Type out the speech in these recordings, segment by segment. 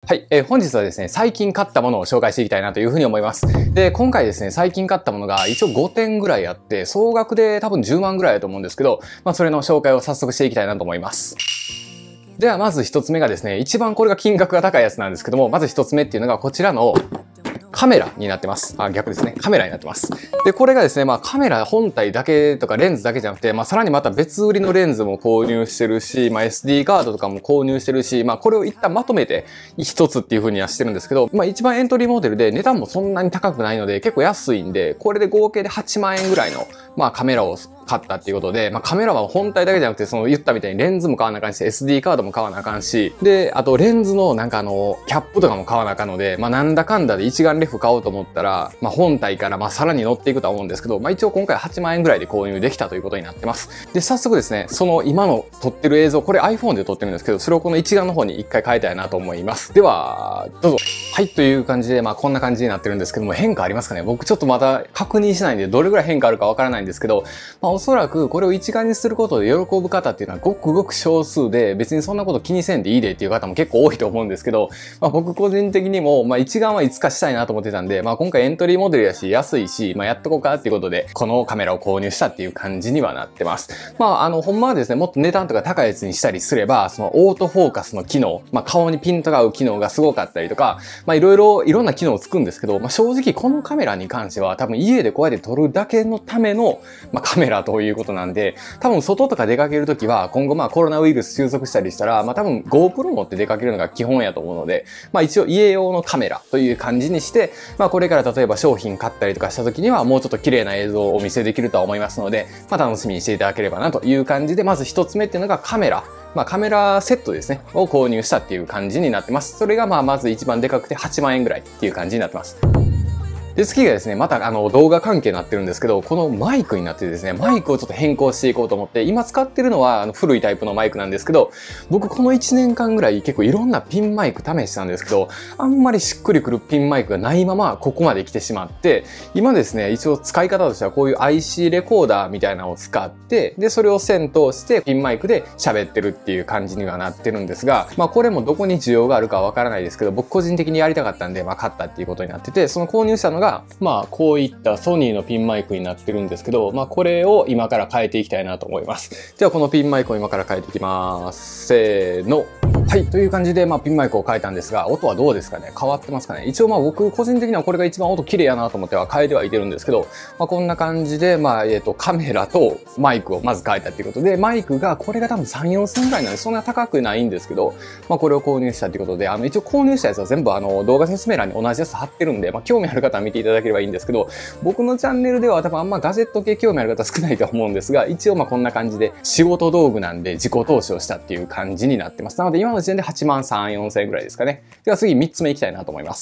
はい、本日はですね、最近買ったものを紹介していきたいなというふうに思います。で、今回ですね、最近買ったものが一応5点ぐらいあって、総額で多分10万ぐらいだと思うんですけど、それの紹介を早速していきたいなと思います。では、まず一つ目がですね、一番これが金額が高いやつなんですけども、まず一つ目っていうのがこちらのカメラになってます。逆ですね。カメラになってます。で、これがですね、カメラ本体だけとかレンズだけじゃなくて、さらにまた別売りのレンズも購入してるし、SD カードとかも購入してるし、これを一旦まとめて一つっていう風にはしてるんですけど、一番エントリーモデルで値段もそんなに高くないので、結構安いんで、これで合計で8万円ぐらいの、カメラを買ったっていうことで、カメラは本体だけじゃなくて、言ったみたいにレンズも買わなあかんし、SD カードも買わなあかんし、で、あとレンズのキャップとかも買わなあかんので、なんだかんだで一眼レフ買おうと思ったら、本体からさらに乗っていくとは思うんですけど、一応今回8万円ぐらいで購入できたということになってます。で、早速ですね、その今の撮ってる映像、これ iPhone で撮ってるんですけど、それをこの一眼の方に一回変えたいなと思います。では、どうぞ。はい、という感じで、こんな感じになってるんですけども、変化ありますかね？僕ちょっとまだ確認しないんで、どれぐらい変化あるかわからないんですけど、おそらくこれを一眼にすることで喜ぶ方っていうのはごくごく少数で、別にそんなこと気にせんでいいでっていう方も結構多いと思うんですけど、僕個人的にも、一眼はいつかしたいなと思ってたんで、今回エントリーモデルやし、安いし、やっとこうかっていうことで、このカメラを購入したっていう感じにはなってます。ほんまはですね、もっと値段とか高いやつにしたりすれば、そのオートフォーカスの機能、顔にピントが合う機能がすごかったりとか、いろんな機能をつくんですけど、正直このカメラに関しては多分家でこうやって撮るだけのための、カメラということなんで、多分外とか出かけるときは今後コロナウイルス収束したりしたら、多分 GoPro 持って出かけるのが基本やと思うので、一応家用のカメラという感じにして、これから例えば商品買ったりとかしたときにはもうちょっと綺麗な映像をお見せできるとは思いますので、楽しみにしていただければなという感じで、まず一つ目っていうのがカメラ。カメラセットですね、を購入したっていう感じになってます。それがまず一番でかくて8万円ぐらいっていう感じになってます。で、次がですね、また動画関係になってるんですけど、このマイクになってですね、マイクをちょっと変更していこうと思って、今使ってるのは古いタイプのマイクなんですけど、僕この1年間ぐらい結構いろんなピンマイク試したんですけど、あんまりしっくりくるピンマイクがないままここまで来てしまって、今ですね、一応使い方としてはこういう IC レコーダーみたいなのを使って、で、それを線通してピンマイクで喋ってるっていう感じにはなってるんですが、これもどこに需要があるかわからないですけど、僕個人的にやりたかったんで、買ったっていうことになってて、その購入したのが、こういったソニーのピンマイクになってるんですけど、これを今から変えていきたいなと思います。では、このピンマイクを今から変えていきます。せーの。はい。という感じで、ピンマイクを変えたんですが、音はどうですかね？変わってますかね？一応僕個人的にはこれが一番音綺麗やなと思っては変えてはいてるんですけど、こんな感じで、カメラとマイクをまず変えたっていうことで、マイクが、これが多分3、4千ぐらいなんで、そんな高くないんですけど、これを購入したっていうことで、一応購入したやつは全部動画説明欄に同じやつ貼ってるんで、興味ある方は見ていただければいいんですけど、僕のチャンネルでは多分あんまガジェット系興味ある方少ないと思うんですが、一応こんな感じで仕事道具なんで自己投資をしたっていう感じになってます。なので今の時点で8万3、4千円ぐらいですかね。では次3つ目いきたいなと思います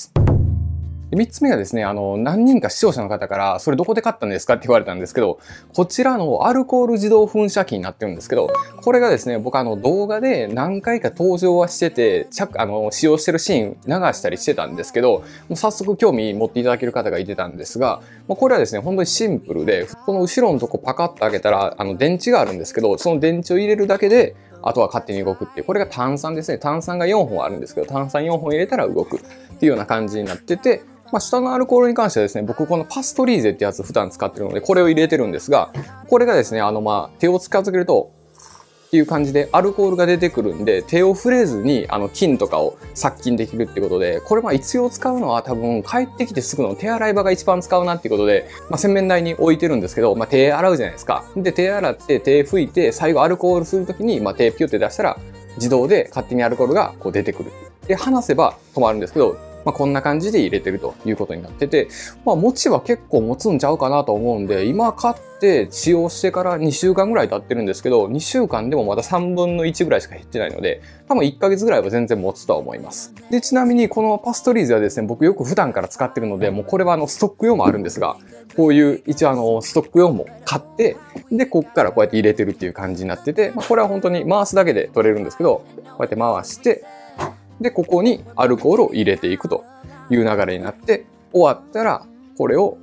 。3つ目がですね、何人か視聴者の方から、それどこで買ったんですかって言われたんですけど、こちらのアルコール自動噴射器になってるんですけど、これがですね、僕動画で何回か登場はしてて、使用してるシーン流したりしてたんですけど、もう早速興味持っていただける方がいてたんですが、これはですね、本当にシンプルで、この後ろのとこパカッと開けたら、電池があるんですけど、その電池を入れるだけで、あとは勝手に動くっていう。これが炭酸ですね。炭酸が4本あるんですけど、炭酸4本入れたら動くっていうような感じになってて、下のアルコールに関してはですね、僕このパストリーゼってやつ普段使ってるので、これを入れてるんですが、これがですね、手を近づけると、っていう感じでアルコールが出てくるんで、手を触れずに菌とかを殺菌できるってことで、これ一応使うのは多分帰ってきてすぐの手洗い場が一番使うなっていうことで、洗面台に置いてるんですけど、手洗うじゃないですか。で、手洗って手拭いて、最後アルコールするときに、手ピュって出したら、自動で勝手にアルコールがこう出てくる。で、離せば止まるんですけど、こんな感じで入れてるということになってて、持ちは結構持つんちゃうかなと思うんで、今買って使用してから2週間ぐらい経ってるんですけど、2週間でもまだ3分の1ぐらいしか減ってないので、多分1ヶ月ぐらいは全然持つとは思います。で、ちなみにこのパストリーズはですね、僕よく普段から使ってるので、もうこれはストック用もあるんですが、こういう一応ストック用も買って、で、こっからこうやって入れてるっていう感じになってて、これは本当に回すだけで取れるんですけど、こうやって回して、で、ここにアルコールを入れていくという流れになって、終わったら、これを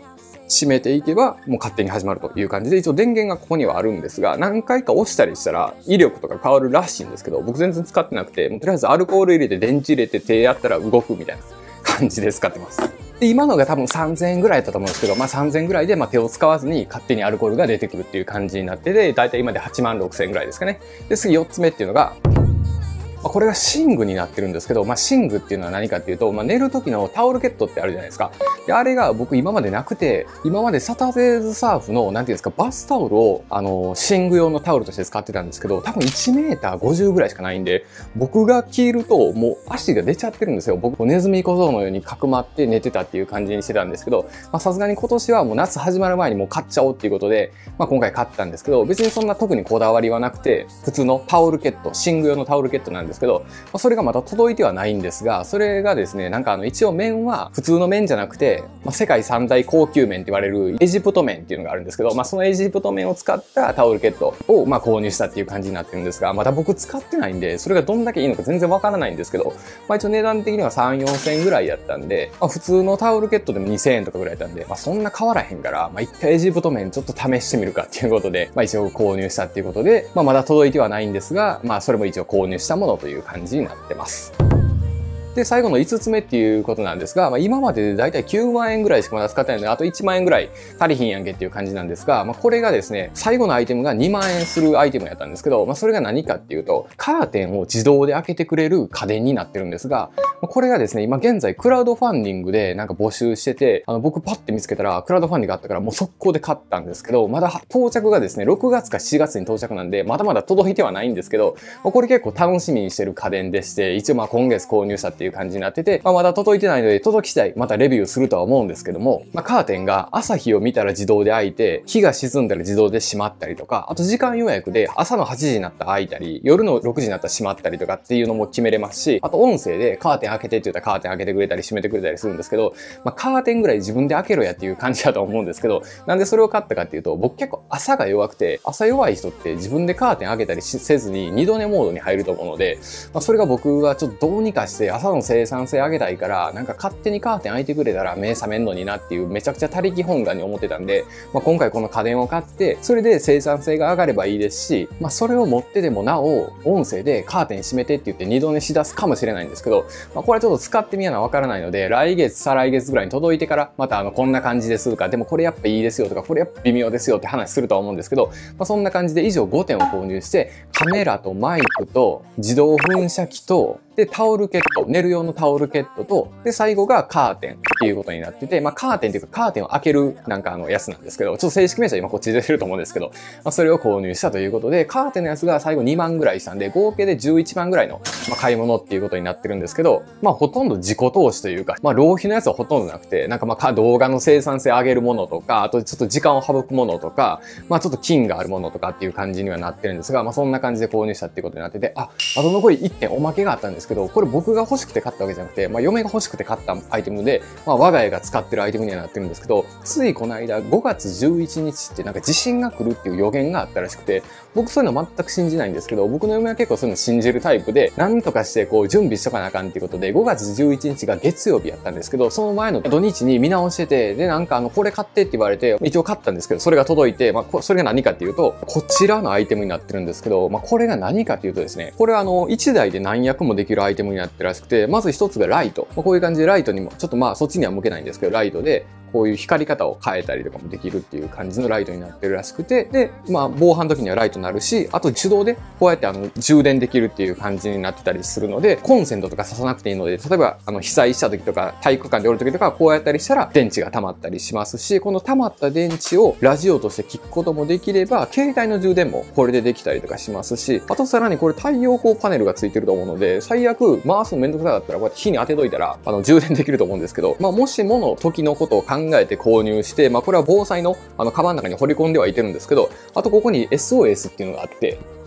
閉めていけばもう勝手に始まるという感じで、一応電源がここにはあるんですが、何回か押したりしたら威力とか変わるらしいんですけど、僕全然使ってなくて、もうとりあえずアルコール入れて電池入れて手やったら動くみたいな感じで使ってます。で、今のが多分3000円ぐらいだったと思うんですけど、まあ3000円ぐらいで手を使わずに勝手にアルコールが出てくるっていう感じになってて、だいたい今で8万6000円ぐらいですかね。で、次4つ目っていうのが、これが寝具になってるんですけど、寝具っていうのは何かっていうと、寝る時のタオルケットってあるじゃないですか。で、あれが僕今までなくて、今までサタデーズサーフの、なんていうんですか、バスタオルを、寝具用のタオルとして使ってたんですけど、多分1メーター50ぐらいしかないんで、僕が着るともう足が出ちゃってるんですよ。僕、ネズミ小僧のようにかくまって寝てたっていう感じにしてたんですけど、さすがに今年はもう夏始まる前にもう買っちゃおうっていうことで、今回買ったんですけど、別にそんな特にこだわりはなくて、普通のタオルケット、寝具用のタオルケットなんですけど、それがまだ届いてはないんですが、それがですね、一応綿は普通の綿じゃなくて、世界三大高級綿って言われるエジプト綿っていうのがあるんですけど、そのエジプト綿を使ったタオルケットを購入したっていう感じになってるんですが、まだ僕使ってないんで、それがどんだけいいのか全然わからないんですけど、一応値段的には3、4千円ぐらいやったんで、普通のタオルケットでも2000円とかぐらいやったんで、そんな変わらへんから、一回エジプト綿ちょっと試してみるかっていうことで、一応購入したっていうことで、まだ届いてはないんですが、それも一応購入したものという感じになってます。で、最後の5つ目っていうことなんですが、今まででだいたい9万円ぐらいしかまだ使ってないので、あと1万円ぐらい足りひんやんけっていう感じなんですが、これがですね、最後のアイテムが2万円するアイテムやったんですけど、それが何かっていうと、カーテンを自動で開けてくれる家電になってるんですが、これがですね、今現在クラウドファンディングで募集してて、僕パッて見つけたらクラウドファンディングがあったからもう速攻で買ったんですけど、まだ到着がですね、6月か7月に到着なんで、まだまだ届いてはないんですけど、これ結構楽しみにしてる家電でして、一応今月購入したっていう感じになってて、まだ届いてないので、届き次第またレビューするとは思うんですけども、カーテンが朝日を見たら自動で開いて、日が沈んだら自動で閉まったりとか、あと時間予約で朝の8時になったら開いたり、夜の6時になったら閉まったりとかっていうのも決めれますし、あと音声でカーテン開けてって言ったらカーテン開けてくれたり閉めてくれたりするんですけど、カーテンぐらい自分で開けろやっていう感じだと思うんですけど、なんでそれを買ったかっていうと、僕結構朝が弱くて、朝弱い人って自分でカーテン開けたりせずに二度寝モードに入ると思うので、それが僕はちょっとどうにかして朝の生産性上げたいから、勝手にカーテン開いてくれたら目覚めんのになっていうめちゃくちゃ他力本願に思ってたんで、今回この家電を買って、それで生産性が上がればいいですし、それを持ってでもなお、音声でカーテン閉めてって言って二度寝しだすかもしれないんですけど、これはちょっと使ってみやなわからないので、来月、再来月ぐらいに届いてから、またこんな感じですとか、でもこれやっぱいいですよとか、これやっぱ微妙ですよって話するとは思うんですけど、そんな感じで以上5点を購入して、カメラとマイクと自動噴射機と、で、タオルケット、寝る用のタオルケットと、で、最後がカーテンっていうことになってて、カーテンっていうかカーテンを開けるやつなんですけど、ちょっと正式名称は今こっちで出てると思うんですけど、それを購入したということで、カーテンのやつが最後2万ぐらいしたんで、合計で11万ぐらいの、買い物っていうことになってるんですけど、ほとんど自己投資というか、浪費のやつはほとんどなくて、動画の生産性上げるものとか、あとちょっと時間を省くものとか、ちょっと金があるものとかっていう感じにはなってるんですが、そんな感じで購入したっていうことになってて、あと残り1点おまけがあったんですけど、これ僕が欲しくて買ったわけじゃなくて、嫁が欲しくて買ったアイテムで、我が家が使ってるアイテムにはなってるんですけど、ついこの間5月11日って地震が来るっていう予言があったらしくて、僕そういうの全く信じないんですけど、僕の嫁は結構そういうの信じるタイプで、なんとかして準備しとかなあかんっていうことで、5月11日が月曜日やったんですけど、その前の土日に見直してて、で、これ買ってって言われて、一応買ったんですけど、それが届いて、それが何かっていうと、こちらのアイテムになってるんですけど、これが何かっていうとですね、これは1台で何役もできるアイテムになってるらしくて、まず一つがライト。こういう感じでライトにも、ちょっとそっちには向けないんですけど、ライトで、こういう光り方を変えたりとかもできるっていう感じのライトになってるらしくて、で、防犯の時にはライトになるし、あと手動でこうやって充電できるっていう感じになってたりするので、コンセントとか挿さなくていいので、例えば被災した時とか体育館でおる時とかこうやったりしたら電池が溜まったりしますし、この溜まった電池をラジオとして聞くこともできれば、携帯の充電もこれでできたりとかしますし、あとさらにこれ太陽光パネルがついてると思うので、最悪回すのめんどくさかったらこうやって火に当てといたら充電できると思うんですけど、もしもの時のことを考えて購入して、これは防災のカバンの中に掘り込んではいてるんですけど、あとここに SOS っていうのがあって、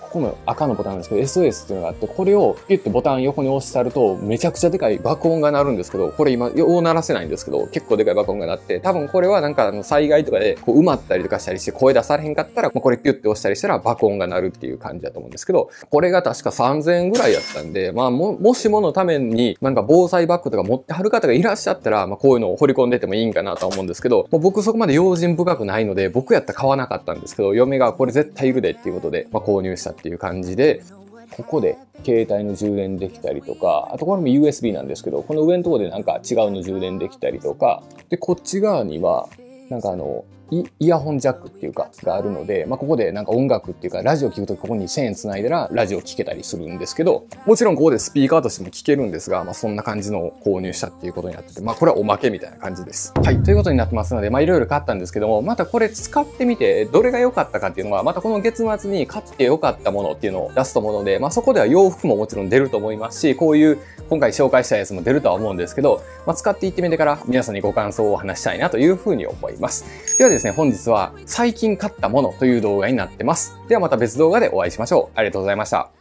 この赤のボタンなんですけど、SOS っていうのがあって、これをピュッとボタン横に押してあると、めちゃくちゃでかい爆音が鳴るんですけど、これ今、よう鳴らせないんですけど、結構でかい爆音が鳴って、多分これはなんか災害とかでこう埋まったりとかしたりして声出されへんかったら、これピュッて押したりしたら爆音が鳴るっていう感じだと思うんですけど、これが確か3000円ぐらいやったんで、まあもしものためになんか防災バッグとか持ってはる方がいらっしゃったら、まあこういうのを掘り込んでてもいいんかなとは思うんですけど、もう僕そこまで用心深くないので、僕やったら買わなかったんですけど、嫁がこれ絶対いるでっていうことで、まあ購入したっていう感じで、ここで携帯の充電できたりとか、あとこれも USB なんですけど、この上のところでなんか違うの充電できたりとか、で、こっち側には、なんかイヤホンジャックっていうか、があるので、まあ、ここでなんか音楽っていうか、ラジオ聞くときここに線繋いだらラジオ聞けたりするんですけど、もちろんここでスピーカーとしても聞けるんですが、まあ、そんな感じのを購入したっていうことになってて、まあ、これはおまけみたいな感じです。はい、ということになってますので、まあ、いろいろ買ったんですけども、またこれ使ってみて、どれが良かったかっていうのは、またこの月末に買って良かったものっていうのを出すと思うので、まあ、そこでは洋服ももちろん出ると思いますし、こういう今回紹介したやつも出るとは思うんですけど、まあ、使っていってみてから皆さんにご感想をお話したいなというふうに思います。ではですね、本日は最近買ったものという動画になってます。ではまた別動画でお会いしましょう。ありがとうございました。